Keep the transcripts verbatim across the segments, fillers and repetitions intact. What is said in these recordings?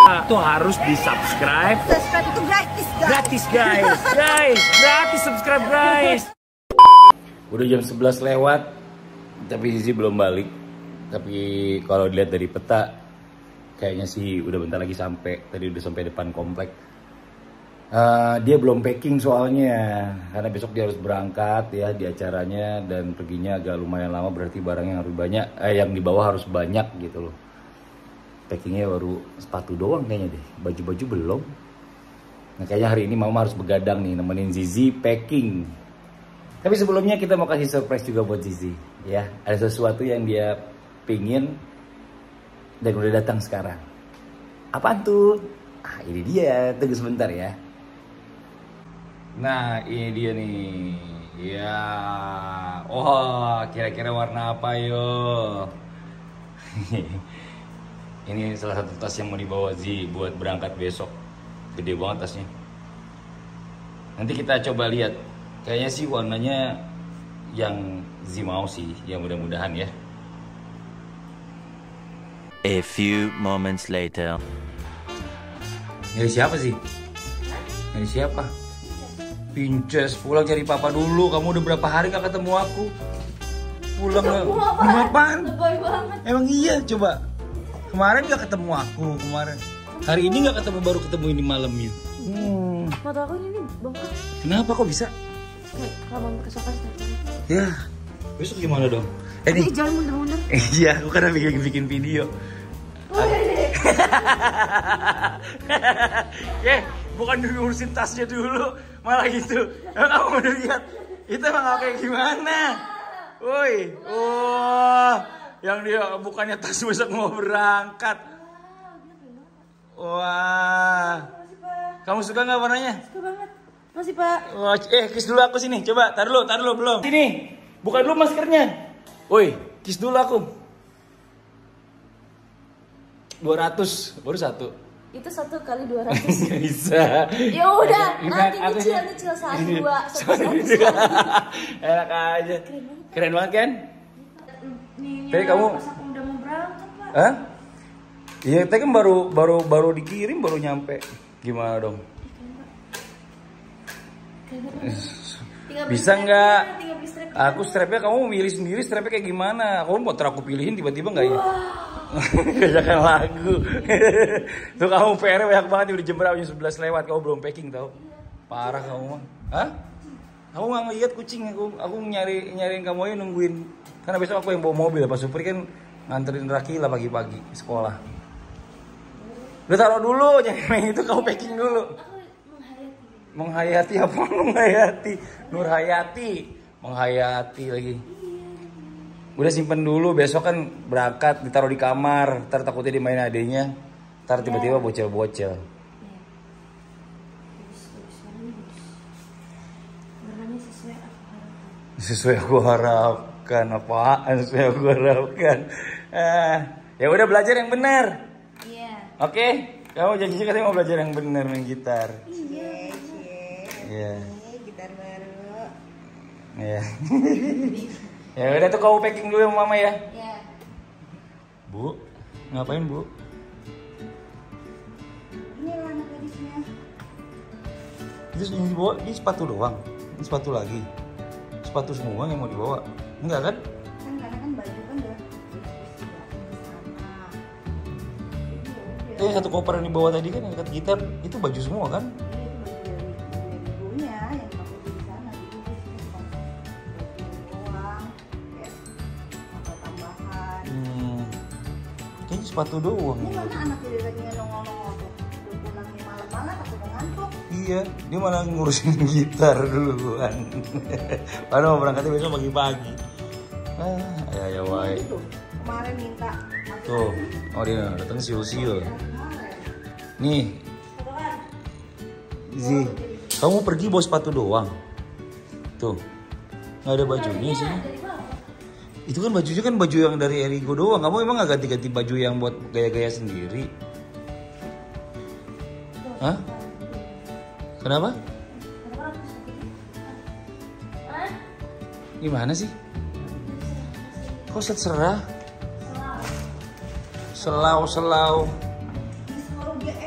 Itu harus di subscribe. Subscribe itu gratis guys. Gratis guys, guys, gratis subscribe guys. Udah jam sebelas lewat, tapi Zizi belum balik. Tapi kalau dilihat dari peta, kayaknya sih udah bentar lagi sampai. Tadi udah sampai depan komplek. Uh, dia belum packing soalnya, karena besok dia harus berangkat ya di acaranya dan perginya agak lumayan lama, berarti barangnya harus banyak, eh yang di bawah harus banyak gitu loh. Packingnya baru sepatu doang kayaknya deh, baju-baju belum. Nah kayaknya hari ini mama harus begadang nih nemenin Zizi packing. Tapi sebelumnya kita mau kasih surprise juga buat Zizi ya. Ada sesuatu yang dia pingin dan udah datang sekarang. Apaan tuh? Ah ini dia, tunggu sebentar ya. Nah ini dia nih. Ya, oh kira-kira warna apa yo? Ini salah satu tas yang mau dibawa Zi buat berangkat besok. Gede banget tasnya. Nanti kita coba lihat. Kayaknya sih warnanya yang Zi mau sih, ya mudah-mudahan ya. A few moments later. Nyari siapa sih? Nyari siapa? Pinches, pulang cari papa dulu. Kamu udah berapa hari gak ketemu aku? Pulang gak? Apaan? Emang iya coba. Kemarin gak ketemu aku kemarin. Hari ini gak ketemu, baru ketemu ini malam ya. Hmm. Mata aku ini bengkak. Kenapa kok bisa? Kalau kesokan Ya, besok gimana dong? Eh nih, jangan mundur-mundur. Iya, aku karena bikin bikin video. Eh, bukan dulu urusin tasnya dulu, malah gitu. Emang kamu udah lihat? Itu emang kayak gimana? Woi, oh, yang dia bukannya tas besok mau berangkat. Wah, kamu suka nggak warnanya? Suka banget. Masih Pak. Wah, eh kiss dulu aku sini, coba, tar dulu, tar dulu belum. Sini, buka dulu maskernya. Woi, kiss dulu aku. dua ratus, baru satu. Itu satu kali dua ratus. Nggak bisa. Ya udah, nanti Aku nyicil sih- nyicil satu dua satu satu. Enak aja. Keren banget kan? Nih, Tadi kamu- pas aku udah mau berangkat Pak. Hah? Iya, tadi kan baru baru baru dikirim, baru nyampe. Gimana dong? Tinggal beli Bisa strapnya, nggak? tinggal beli strapnya. Aku strapnya kamu milih sendiri strapnya kayak gimana? Kamu mau ter aku pilihin tiba-tiba nggak ya? Kejakan lagu. Tuh kamu P R banyak banget udah jam berapa? Jam sebelas lewat kamu belum packing tau? Parah kamu mah. Hah? Aku nggak ngeliat kucing, aku aku nyari nyariin kamu aja nungguin. Karena besok aku yang bawa mobil, Pak Supri kan nganterin Rakila pagi-pagi sekolah. Udah taruh dulu, jangan main itu, kamu packing dulu. Menghayati apa? Menghayati Nur Hayati, menghayati lagi. Udah simpen dulu, besok kan berangkat ditaruh di kamar, ntar takutnya dimain adenya, ntar tiba-tiba bocel-bocel. Warnanya sesuai aku harapkan. Sesuai aku harapkan, apaan sesuai aku harapkan? Ah, ya udah belajar yang benar. Iya. Oke, kamu janji katanya mau belajar yang benar main gitar. Iya. Iya. Gitar baru. Iya. Ya udah tuh kamu packing dulu sama mama ya. Iya. Bu, ngapain bu? Ini warna gadisnya. Itu ini dibawa, ini sepatu doang. Ini sepatu lagi. Sepatu semua yang mau dibawa. Enggak kan? Kan karena kan baju kan udah Eh satu koper yang dibawa tadi kan yang dekat gitar itu baju semua kan? Hmm, kayaknya sepatu doang. Ini mana anak dari tadinya nongol-nongol tuh? Udah pulang nih malam banget, aku udah ngantuk. Iya, dia malah ngurusin gitar duluan. Padahal mau berangkatnya besok pagi-pagi. Ah, ya ya wae. Tuh, kemarin minta. Tuh, oh dia datang siul-siul. Nih, Zi, kamu pergi bawa sepatu doang. Tuh, nggak ada bajunya sih. Itu kan bajunya kan baju yang dari Erigo doang. Kamu emang nggak ganti-ganti baju yang buat gaya-gaya sendiri? Hah? Kenapa? Gimana sih? Kok serah? Selau, selau. Disuruh G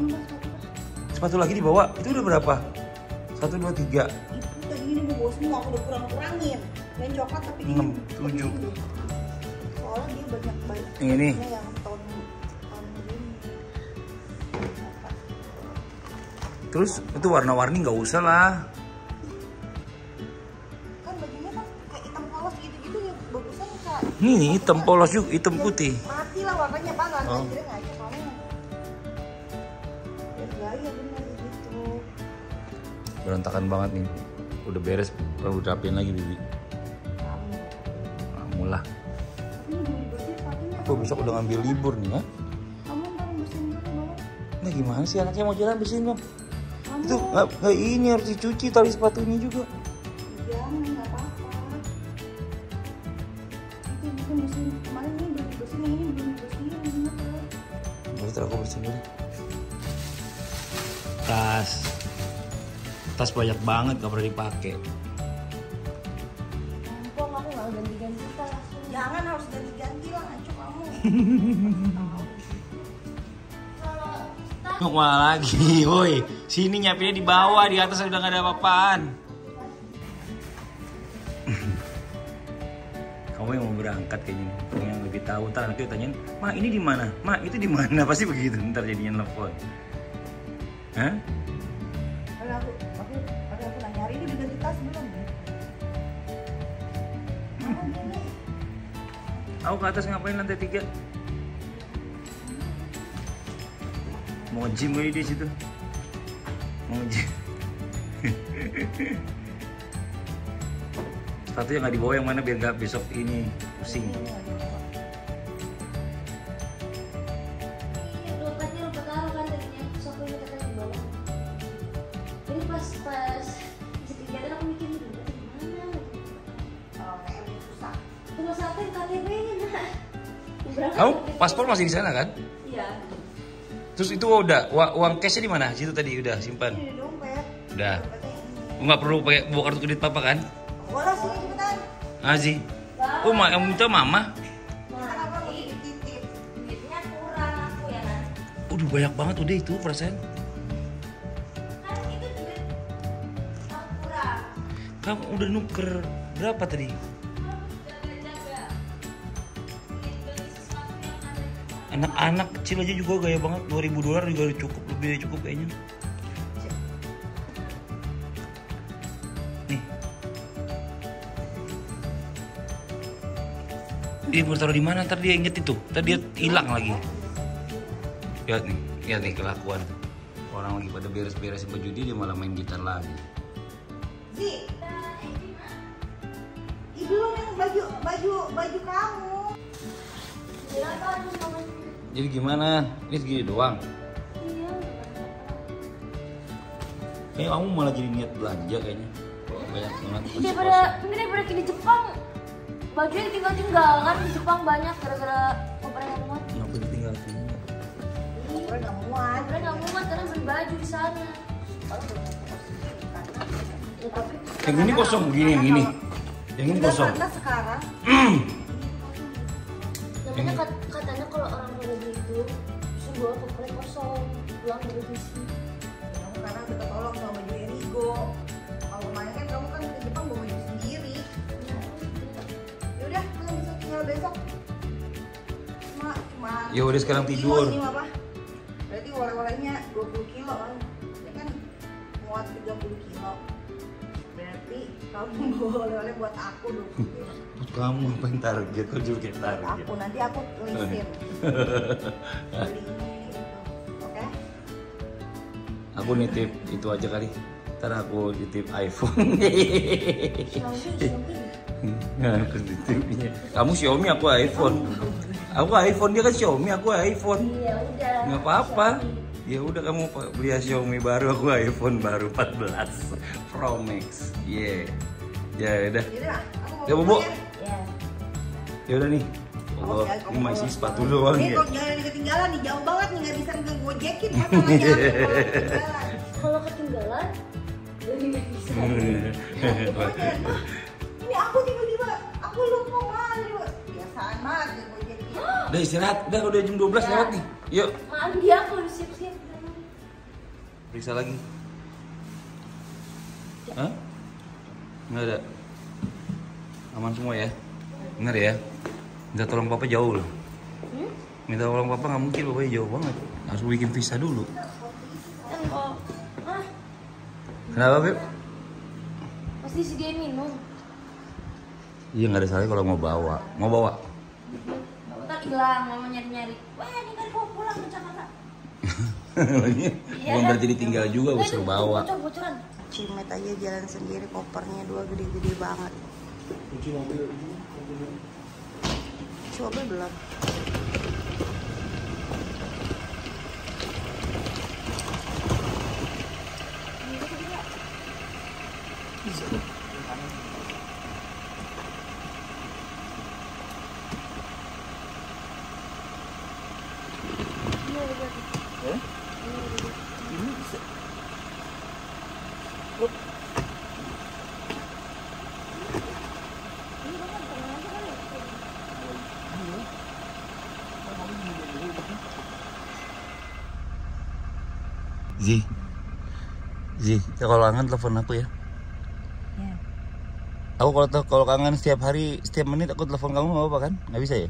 Ambil sepatu. Sepatu lagi dibawa. Itu udah berapa? Satu, dua, tiga. Itu tadi ini gue bawa semua, aku udah kurang-kurangin. Yang coklat tapi Enam, ini tujuh. soalnya dia banyak banget. Yang ini. Yang tahun tahun ini. Terus itu warna-warni nggak usah lah. Kan bajunya kan kayak hitam polos gitu-gitu ya bagusan kak. Nih hitam polos juga, hitam putih. Mati lah warnanya bang, nggak Oh. kira ngajak kamu. Ya gaya bener gitu. Berantakan banget nih. Udah beres, udah rapiin lagi Bibi. Kamu. Kamu lah. Tapi ini belum bersih sepatunya. Aku besok udah ngambil libur nih ya. Kamu ntar bersihin dulu bang. Nah gimana sih anaknya mau jalan bersihin dong? Kamu. Itu nggak nggak ini harus dicuci tali sepatunya juga. Jangan, nggak apa-apa. Itu bukan bersihin. Kemarin ini belum dibersihin, yang ini belum dibersihin. Gimana? Boleh terus aku bersihin dulu. Tas. Tas banyak banget gak pernah dipakai. Mumpung aku nggak ganti-ganti tas. Jangan, harus ganti-ganti lah, ngaco kamu. Mau kemana lagi? Woi, sini nyapinnya di bawah, di atas udah gak ada apa-apaan. Kamu yang mau berangkat kayaknya, kamu yang lebih tahu. Ntar nanti tanyain, Ma ini di mana? Ma itu di mana? Pasti begitu. Ntar jadinya nelfon. Hah? Ada aku, aku, ada aku nanya hari ini udah ganti tas belum? Mana dia nih? Aku ke atas ngapain lantai tiga? Mau gym kali di situ. Mau gym. Sepatu yang nggak dibawa yang mana biar nggak besok ini pusing. Dompetnya lupa taruh kan tadinya, terus aku ingat kata di bawah. Jadi pas pas sekegiatan aku mikir ini dompet di mana? Oh, kayak susah. Terus satu yang K T P-nya nah. Kamu paspor masih di sana kan? Iya. Terus itu udah wa- uang cashnya di mana? Situ tadi udah simpan. Ini dompet. Udah. Dompetnya ini. Nggak perlu pakai bawa kartu kredit papa kan? Boleh sini cepetan. Azi. Oh, ma yang minta mama. Kenapa mau dititip? Duitnya kurang aku ya kan. Udah banyak banget udah itu persen. Kan itu duit aku kurang. Kamu udah nuker berapa tadi? Jaga-jaga. Ingin beli sesuatu yang ada di sana. Anak-anak kecil aja juga gaya banget. dua ribu dolar juga udah cukup, lebih dari cukup kayaknya. Nih. Dia mau taruh di mana? Ntar dia inget itu. Ntar dia hilang lagi. Lihat nih, lihat nih kelakuan. Orang lagi pada beres-beresin baju dia, dia malah main gitar lagi. Zi, ibu yang baju baju baju kamu. Bilang kan harus ngomong. Jadi gimana? Ini segini doang. Iya. Kayak kamu malah jadi niat belanja kayaknya. Banyak banget. Daripada ini daripada di Jepang bajunya tinggal-tinggal kan di Jepang banyak gara-gara kopernya nggak muat. Kenapa ditinggal tinggal? Gue nggak muat. Kopernya nggak muat karena beli baju di sana. Ya, tapi Yang ini kosong begini, yang ini. Yang ini kosong. Karena sekarang namanya kat- katanya kalau orang udah begitu terus bawa kopernya kosong pulang dari visi. kamu karena udah ketolong sama baju Erigo. Kalau kemarin kan kamu kan ke Jepang bawa baju sendiri. Ya udah, kan bisa tinggal besok. Cuma cuma. Ya udah sekarang kilo tidur. Ini apa? Berarti oleh-olehnya dua puluh kilo kan? Ya kan muat tiga puluh kilo. Berarti kamu bawa oleh-oleh buat aku dua puluh kilo. Buat kamu apa yang target? Kau juga kayak Buat target. aku nanti aku tulisin. Beli ini itu. Oke? Aku nitip itu aja kali. Ntar aku nitip iPhone. Xiaomi, Xiaomi. Nah, aku nitipnya. Kamu Xiaomi, aku iPhone. Aku iPhone, dia kan Xiaomi, aku iPhone. Iya udah. Nggak apa-apa. Ya udah kamu beli Xiaomi baru, aku iPhone baru empat belas Pro Max. Yeah. Ya udah. Yaudah, aku Ya, mau Bobo. bayar. Ya. Ya udah nih. Oh, ini masih sepatu doang Ini ya. kok jangan ketinggalan nih, jauh banget nih, nggak bisa ngegojekin masalahnya. Aku kalau ketinggalan. Kalau ketinggalan jadi nggak bisa. Pokoknya, "Ma, ini aku tiba-tiba, aku lupa mana. Biasaan banget ngegojekin. Udah istirahat, udah udah jam dua belas lewat nih. Yuk. Mandi aku udah siap-siap. Periksa lagi. Hah? Nggak ada. Aman semua ya? Bener ya? Minta tolong papa jauh loh. Hmm? Minta tolong papa nggak mungkin, bapaknya jauh banget. Harus bikin visa dulu. Oh. Hah? Kenapa, Beb? Pasti si dia minum. Iya, nggak ada salahnya kalau mau bawa. Mau bawa? Ntar hilang, mama nyari-nyari. Wah, ini kan mau pulang ke Jakarta. Iya, bukan berarti ditinggal juga, gue suruh bawa. Bocor-bocoran. Cimet aja jalan sendiri, kopernya dua gede-gede banget. Kunci mobil, Kunci mobil belum. Eh? Ini bisa. Loh. Zi, Zi, ya kalau kangen telepon aku ya. Ya. Aku kalau kalau kangen setiap hari, setiap menit aku telepon kamu nggak apa kan? Nggak bisa ya?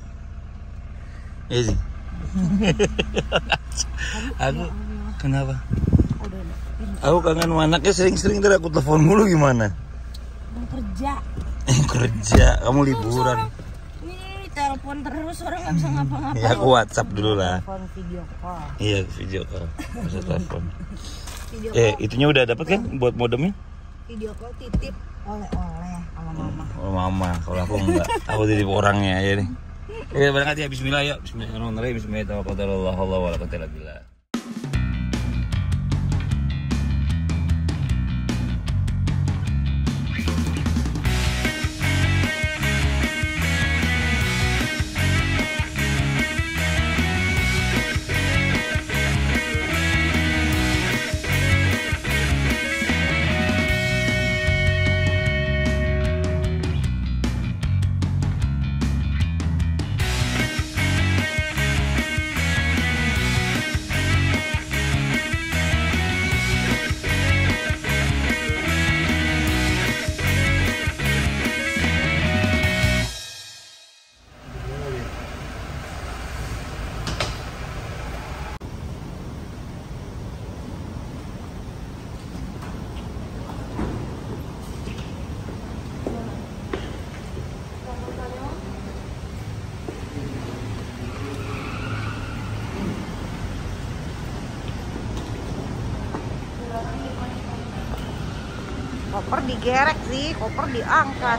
Ya Zi. Aku kenapa? Aku kangen sama anaknya, sering-sering ntar aku telepon mulu gimana? Mau kerja. Kerja, kamu liburan. Ini telepon terus, orang nggak bisa ngapa-ngapain. Ya aku WhatsApp dulu lah. Telepon video call. Iya, video call. Bisa telepon. Video Eh, call. itunya udah dapat kan buat modemnya? Video call titip oleh-oleh sama mama. Oh, mama, kalau aku enggak. Aku titip orangnya ya nih. Eh, berangkat ya, bismillah ya. Bismillahirrahmanirrahim. Bismillahirrahmanirrahim. Koper digerek sih, koper diangkat.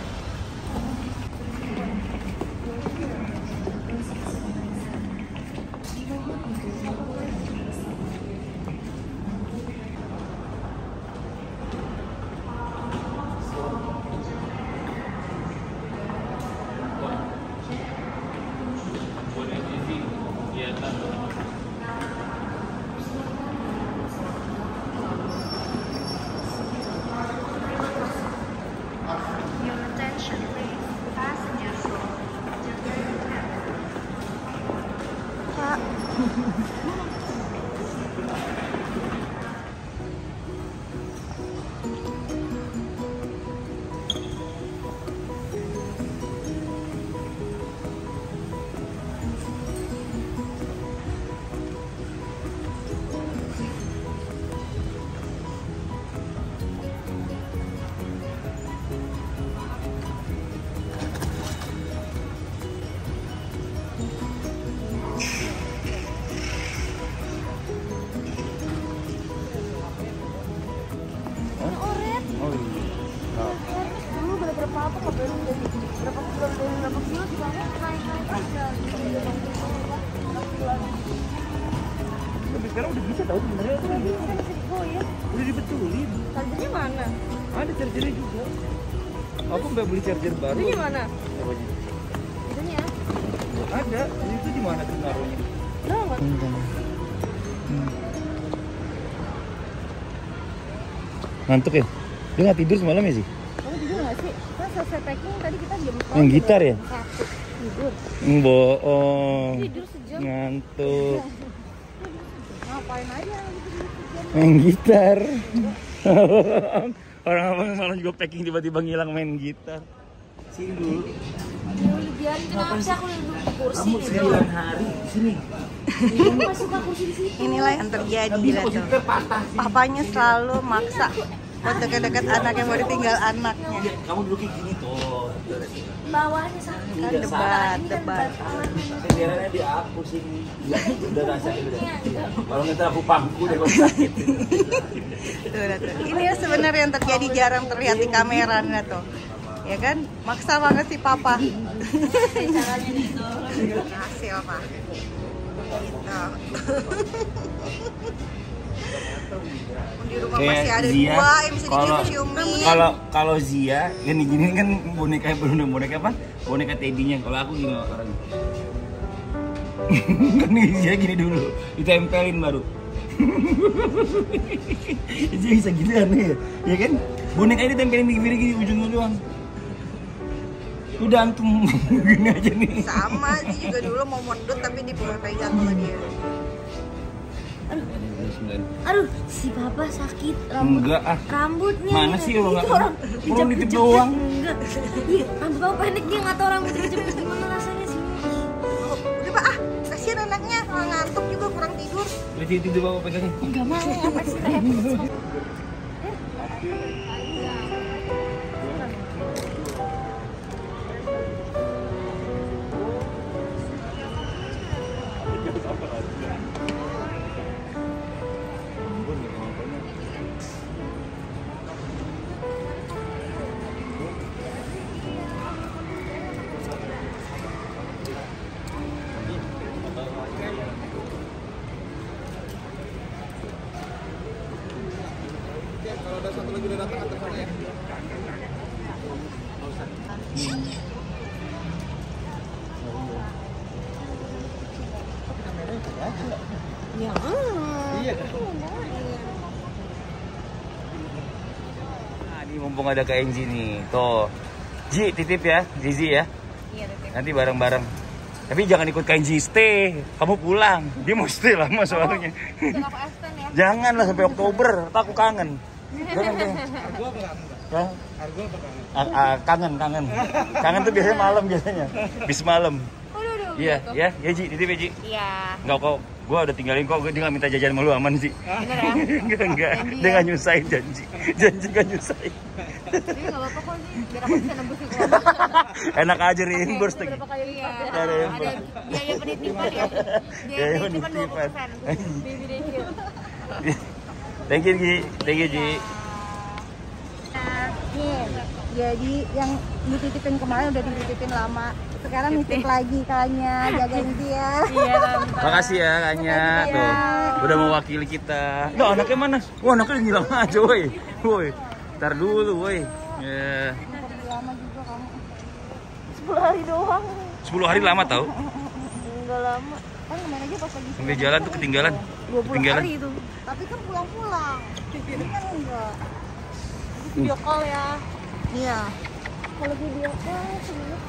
Tapi sekarang udah bisa tahu sebenarnya. Oh ya, Udah dibetulin. chargernya mana? Ada chargernya juga. Aku nggak beli charger baru. Ini mana? Apanya? Itunya? Ada. Itu di mana tuh naruhnya? Berapa? Ngantuk ya? Dia nggak tidur semalam ya sih? Kamu tidur nggak sih? Kan selesai packing tadi kita jam empat. Yang gitar ya? Satu. Tidur. Bohong. Tidur sejam. Ngantuk. Ah, Ngapain aja gitu? Main gitar. Orang abang malah juga packing tiba-tiba ngilang main gitar. Sini dulu. Lidian, kenapa sih aku duduk di kursi Kamu gitu? sembilan hari sini. Aku nggak suka kursi di situ. Inilah yang terjadi Tapi lah tuh. posisinya patah sih. Papanya selalu maksa buat dekat-dekat anak yang mau ditinggal anaknya. Kamu duduk kayak gini tuh. Bawahnya sakit. Kan Iya, debat, Ini kan debat. Sendirannya dihapus ini. Udah rasa udah. Kalau nggak aku pangku deh kalau sakit. Tuh, tuh, tuh. Ini ya sebenarnya yang terjadi jarang terlihat di kamera nah tuh. Ya kan, maksa banget si papa. Caranya gitu. Hasil pak. Gitu. Di rumah masih ada Zia, dua yang bisa kalau dicium-ciumin. kalau kalau Zia gini gini kan boneka belum boneka apa boneka teddynya. Kalau aku gini orang kan nih Zia gini dulu ditempelin baru. Zia bisa gini aneh ya kan, boneka ini tempelin di kiri gini ujungnya doang. Udah antum gini aja nih. Sama sih juga dulu mau mondot tapi dipegang sama dia. Aduh, si papa sakit rambut. Enggak ah. Rambutnya. Mana sih Itu lo nggak? orang Orang nitip kejepit. doang. Enggak. Iya, rambut papa pendek dia nggak tahu rambut kejepit gimana rasanya sih. Oh, udah pak ah, kasihan anaknya kalau ngantuk juga kurang tidur. Berarti itu tuh bawa pegangin. Enggak mau, apa sih repot. Ya. Iya kan? Nah, ini mumpung ada Kak Enji nih. Tuh. Ji, titip ya, Zizi ya. Iya, Tete. Nanti bareng-bareng. Tapi jangan ikut Kak Enji stay. Kamu pulang. Dia mau stay lama soalnya. Jangan pakai stand ya. Janganlah sampai Oktober. Aku kangen. Jangan deh. Argo apa kangen? Ya? Argo apa kangen? Ah, ah, kangen, kangen. Kangen tuh biasanya malam biasanya. Bis malam. Udah, udah, Iya, ya, ya Ji, titip ya Ji. Iya. Enggak kok, gua udah tinggalin kok, dia nggak minta jajan sama lu aman sih. Bener ya? Enggak, enggak, Janji dia ya? nggak nyusahin janji, janji nggak nyusahin. Jadi nggak apa-apa kok sih, biar aku bisa nembus ke keluarga. Enak aja reimburse lagi. Berapa kali lipat ya? Ada yang Ada biaya penitipan ya? Biaya Biaya penitipan dua puluh penitipan. persen. Baby day here. Thank you Ji, thank you Ji. Nih, jadi yang dititipin kemarin udah dititipin lama. Sekarang nitip lagi kayaknya, jagain dia. Iya, Makasih ya Kanya, Iya. tuh udah mewakili kita. Loh anaknya mana? Wah anaknya ngilang aja woi, woi. Ntar dulu woi. Ya. lama juga kamu. sepuluh hari doang. sepuluh hari lama tau? Enggak lama. Kan kemarin aja pas lagi Sampai jalan tuh ketinggalan. dua puluh Ketinggalan. hari itu. Tapi kan pulang-pulang. Ini kan enggak. Video call ya. Iya. Kalau video call sebenarnya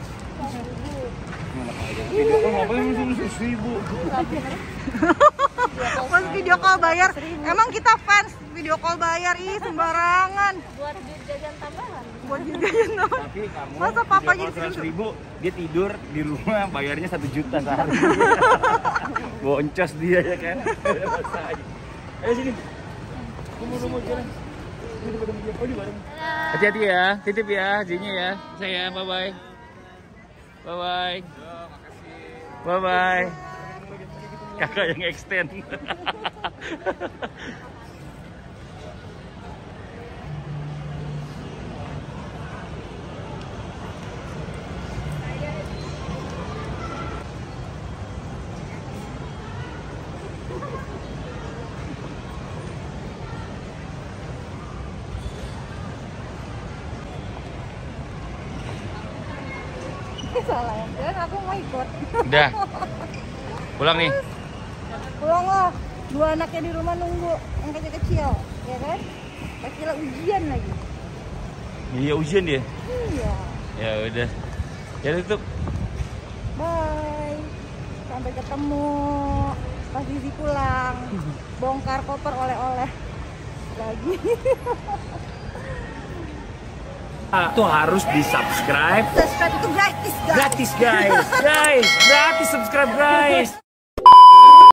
Pas video call bayar, emang kita fans video call bayar ih sembarangan. Buat duit jajan tambahan. Buat duit jajan doang. Tapi kamu Masa papa video jadi call seratus seribu? ribu, dia tidur di rumah bayarnya satu juta sehari. Boncos dia ya kan. Ayo sini. Tunggu-tunggu jalan. Hati-hati ya, titip ya, Jinya ya. Saya bye bye. Bye bye. Bye bye. Kakak yang extend. Salah ya, dan aku mau ikut. Udah. Pulang nih. Pulang lah. Dua anaknya di rumah nunggu, yang kecil-kecil, ya kan? Kecil ujian lagi. Iya ujian dia. Iya. Ya udah. Ya tutup. Bye. Sampai ketemu. pas Zizi pulang. Bongkar koper oleh-oleh lagi. Itu harus di subscribe. Subscribe itu gratis guys. Gratis guys, guys, gratis subscribe guys.